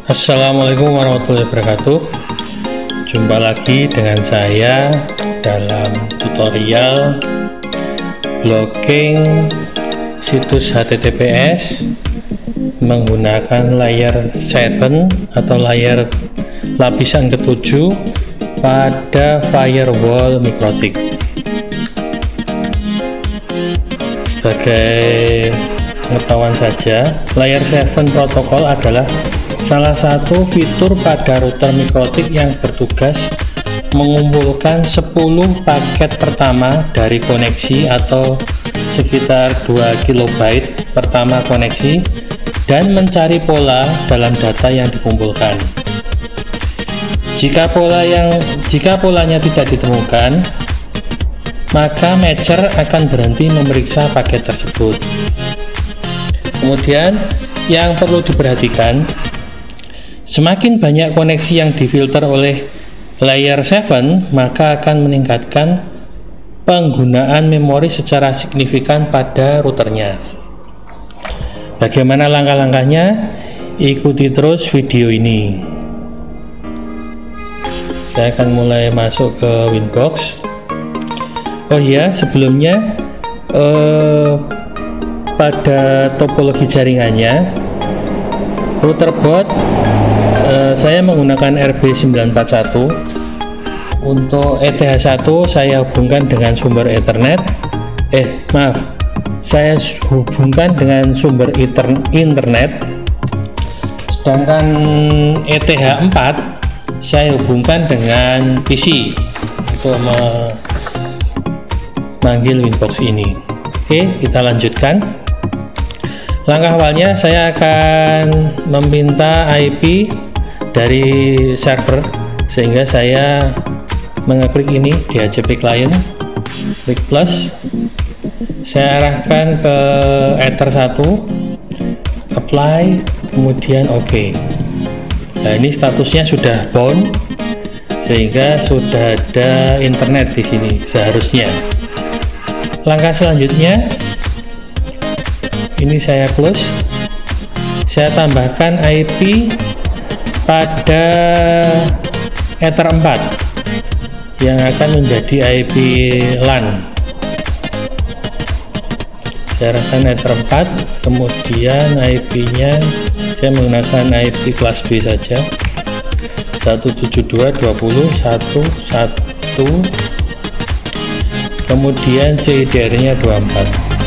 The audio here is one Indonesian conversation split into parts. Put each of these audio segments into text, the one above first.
Assalamualaikum warahmatullahi wabarakatuh. Jumpa lagi dengan saya dalam tutorial blocking situs HTTPS menggunakan layer 7 atau layar lapisan ke-7 pada firewall MikroTik. Sebagai pengetahuan saja, layer 7 protokol adalah salah satu fitur pada router MikroTik yang bertugas mengumpulkan 10 paket pertama dari koneksi atau sekitar 2 KB pertama koneksi dan mencari pola dalam data yang dikumpulkan. Jika polanya tidak ditemukan, maka matcher akan berhenti memeriksa paket tersebut. Kemudian yang perlu diperhatikan, semakin banyak koneksi yang difilter oleh layer 7, maka akan meningkatkan penggunaan memori secara signifikan pada routernya. Bagaimana langkah-langkahnya? Ikuti terus video ini. Saya akan mulai masuk ke Winbox. Oh iya, sebelumnya pada topologi jaringannya, router board saya menggunakan RB941. Untuk ETH1 saya hubungkan dengan sumber Ethernet. Saya hubungkan dengan sumber internet. Sedangkan ETH4 saya hubungkan dengan PC untuk memanggil Winbox ini. Oke, kita lanjutkan. Langkah awalnya saya akan meminta IP dari server, sehingga saya mengeklik ini di HCP client, klik plus, saya arahkan ke Ether 1, apply, kemudian OK. Nah, ini statusnya sudah bound, sehingga sudah ada internet di sini seharusnya. Langkah selanjutnya, ini saya close, saya tambahkan IP pada Ether 4 yang akan menjadi IP LAN. Saya arahkan Ether 4, kemudian IP-nya saya menggunakan IP kelas B saja, 172.20.1.1, kemudian CIDR-nya 24.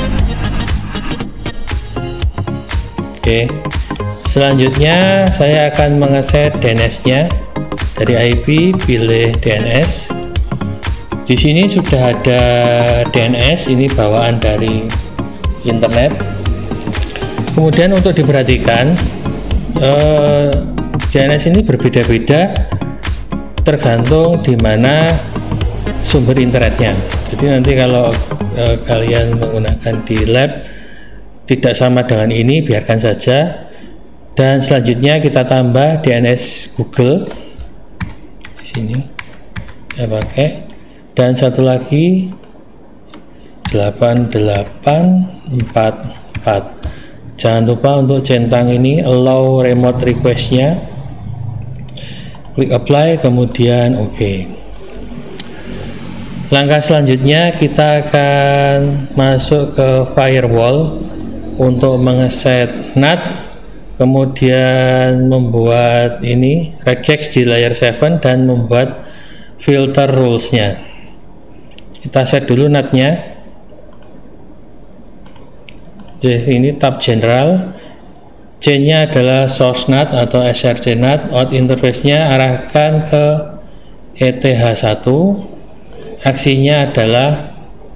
Oke, selanjutnya saya akan mengeset DNS-nya. Dari IP pilih DNS. Di sini sudah ada DNS, ini bawaan dari internet. Kemudian untuk diperhatikan, DNS ini berbeda-beda tergantung di mana sumber internetnya. Jadi nanti kalau kalian menggunakan di lab tidak sama dengan ini, biarkan saja. Dan selanjutnya kita tambah DNS Google di sini, saya pakai, dan satu lagi 8844. Jangan lupa untuk centang ini, allow remote request-nya, klik apply, kemudian OK. Langkah selanjutnya kita akan masuk ke firewall untuk mengeset NAT, kemudian membuat ini regex di layer 7 dan membuat filter rules-nya. Kita set dulu NAT-nya. Ini tab general, C-nya adalah source NAT atau SRC NAT, out interface-nya arahkan ke ETH1, aksinya adalah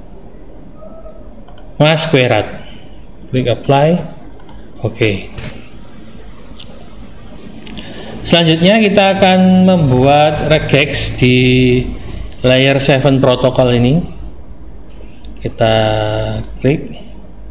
mask query. Klik apply, OK. Selanjutnya kita akan membuat regex di layer 7 protokol ini. Kita klik.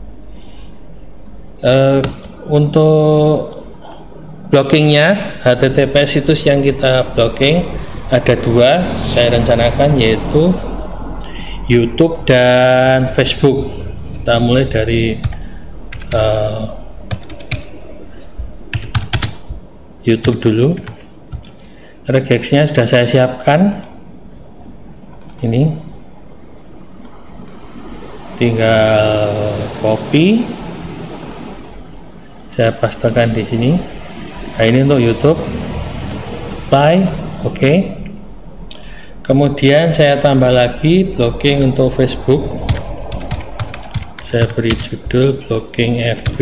Untuk blockingnya, HTTP situs yang kita blocking ada dua, saya rencanakan, yaitu YouTube dan Facebook. Kita mulai dari YouTube dulu. Regexnya sudah saya siapkan, ini tinggal copy, saya pastekan di sini. Nah, ini untuk YouTube, apply, oke. Kemudian saya tambah lagi blocking untuk Facebook, saya beri judul blocking FB.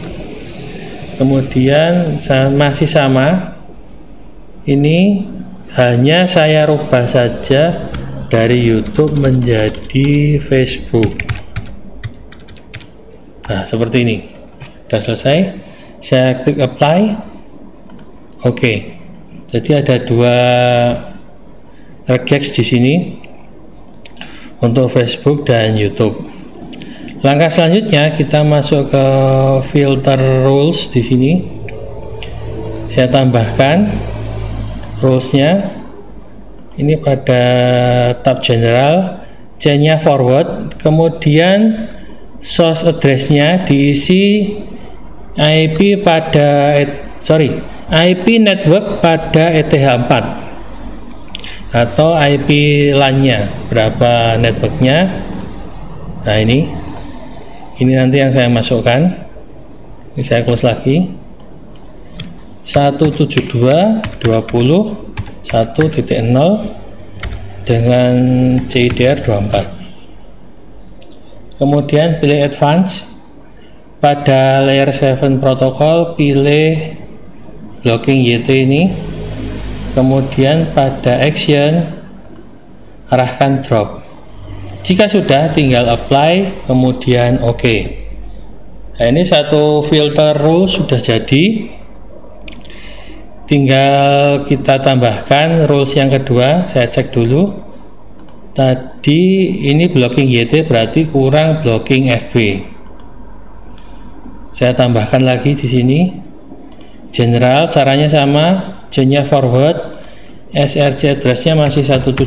Kemudian masih sama, ini hanya saya rubah saja dari YouTube menjadi Facebook. Nah, seperti ini. Sudah selesai, saya klik apply, oke. Jadi ada dua regex di sini untuk Facebook dan YouTube. Langkah selanjutnya kita masuk ke filter rules di sini. Saya tambahkan rulesnya. Ini pada tab general, C-nya forward, kemudian source address-nya diisi IP network pada ETH4 atau IP LAN-nya, berapa networknya. Nah, ini nanti yang saya masukkan. Ini saya close lagi. 172.20.1.0 dengan CIDR 24. Kemudian pilih advance. Pada layer 7 protokol pilih blocking YT ini. Kemudian pada action arahkan drop. Jika sudah, tinggal apply, kemudian oke. Nah, ini satu filter rule sudah jadi. Tinggal kita tambahkan rules yang kedua. Saya cek dulu. Tadi ini blocking YT berarti kurang blocking FB. Saya tambahkan lagi di sini. General caranya sama, J-nya forward, SRC address-nya masih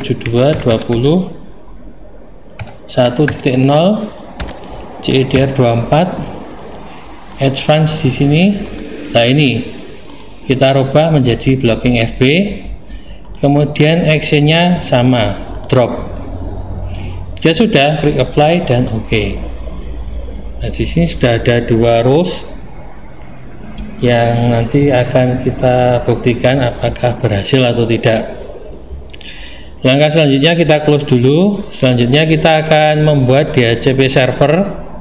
172.20.1.0, CIDR 24, advance di sini. Nah, ini kita rubah menjadi blocking FB. Kemudian action-nya sama, drop. Jika sudah, klik apply dan oke. Nah, di sini sudah ada dua rules yang nanti akan kita buktikan apakah berhasil atau tidak. Langkah selanjutnya kita close dulu. Selanjutnya kita akan membuat DHCP server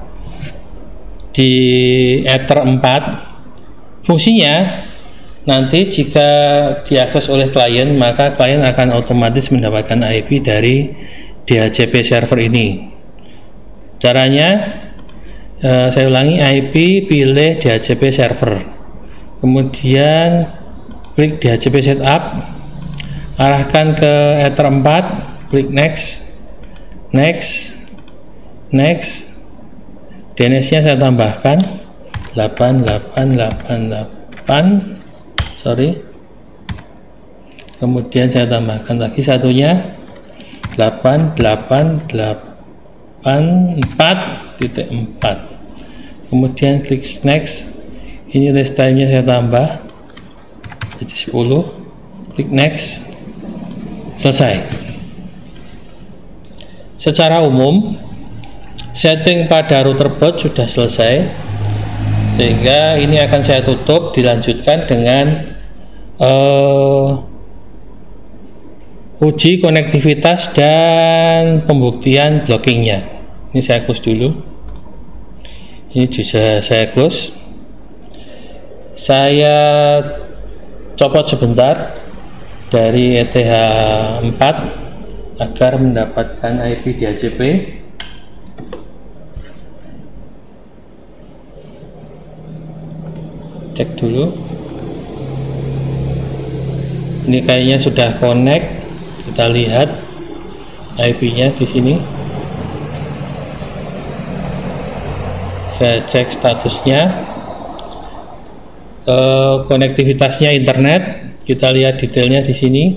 di Ether 4. Fungsinya nanti jika diakses oleh klien, maka klien akan otomatis mendapatkan IP dari DHCP server ini. Caranya, saya ulangi, IP, pilih DHCP server, kemudian klik DHCP setup, arahkan ke Ether 4, klik next, DNS-nya saya tambahkan 8888, kemudian saya tambahkan lagi satunya 8884.4, kemudian klik next. Ini list time-nya saya tambah jadi 10, klik next, selesai. Secara umum setting pada router boot sudah selesai, sehingga ini akan saya tutup, dilanjutkan dengan uji konektivitas dan pembuktian blockingnya. Ini saya close dulu, ini juga saya close. Saya copot sebentar dari ETH4 agar mendapatkan IP DHCP. Cek dulu. Ini kayaknya sudah connect. Kita lihat IP-nya di sini. Saya cek statusnya. Konektivitasnya internet, kita lihat detailnya di sini.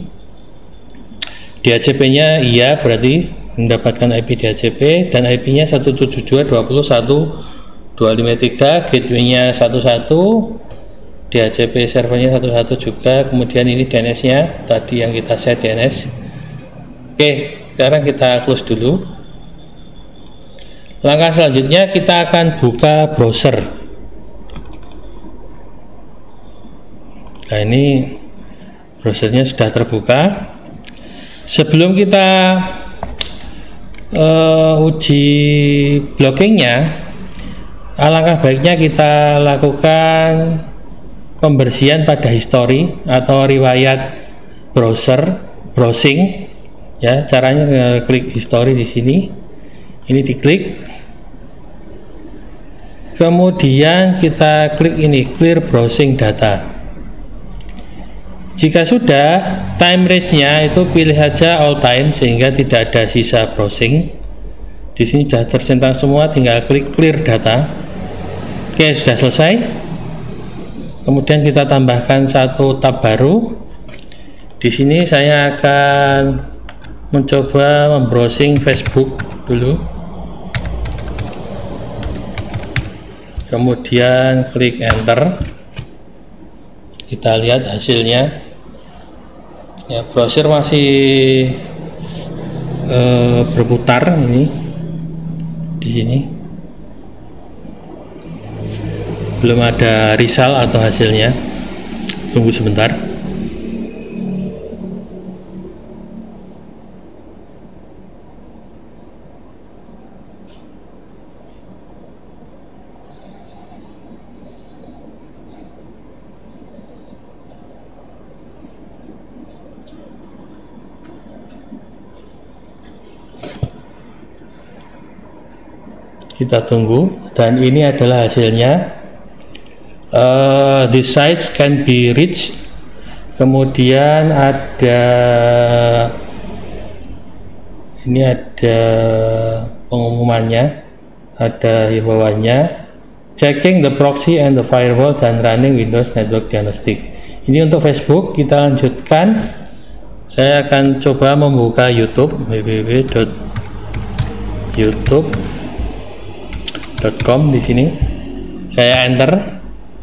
DHCP-nya iya, berarti mendapatkan IP DHCP, dan IP-nya 172.20.1.253, gateway-nya 11, DHCP servernya 11 juga, kemudian ini DNS nya tadi yang kita set DNS. Oke, sekarang kita close dulu. Langkah selanjutnya kita akan buka browser. Nah, ini browsernya sudah terbuka. Sebelum kita uji blockingnya, alangkah baiknya kita lakukan pembersihan pada history atau riwayat browsing. Ya, caranya klik history di sini. Ini diklik. Kemudian kita klik ini clear browsing data. Jika sudah, time range-nya itu pilih saja all time sehingga tidak ada sisa browsing. Di sini sudah tersentang semua, tinggal klik clear data. Oke, sudah selesai. Kemudian kita tambahkan satu tab baru. Di sini saya akan mencoba membrowsing Facebook dulu. Kemudian klik enter. Kita lihat hasilnya. Ya, browser masih berputar ini di sini. Belum ada result atau hasilnya. Tunggu sebentar. Kita tunggu, dan ini adalah hasilnya. This sites can be reached. Kemudian ini ada pengumumannya, ada himbauannya, checking the proxy and the firewall dan running Windows Network Diagnostic. Ini untuk Facebook. Kita lanjutkan. Saya akan coba membuka YouTube, www.youtube.com. di sini saya enter.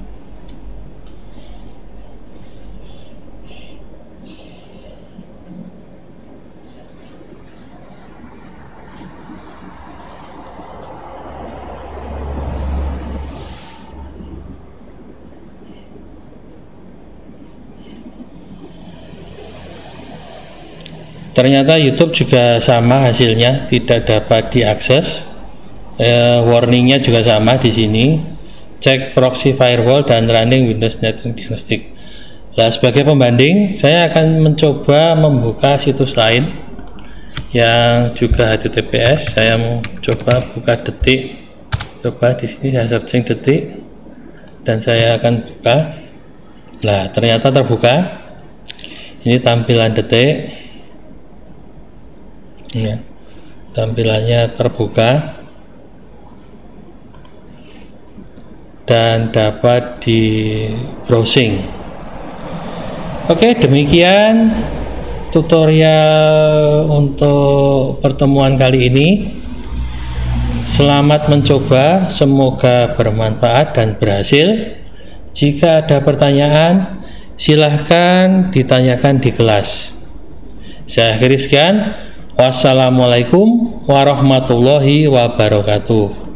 Ternyata YouTube juga sama hasilnya, tidak dapat diakses. Warningnya juga sama di sini, cek proxy firewall dan running Windows Network Diagnostic. Nah, sebagai pembanding, saya akan mencoba membuka situs lain yang juga HTTPS. Saya mau coba buka Detik. Coba di sini saya searching Detik dan saya akan buka. Nah, ternyata terbuka. Ini tampilan Detik. Ya, tampilannya terbuka dan dapat di browsing. Oke, demikian tutorial untuk pertemuan kali ini. Selamat mencoba, semoga bermanfaat dan berhasil. Jika ada pertanyaan, silahkan ditanyakan di kelas. Saya akhiri sekian. Wassalamualaikum warahmatullahi wabarakatuh.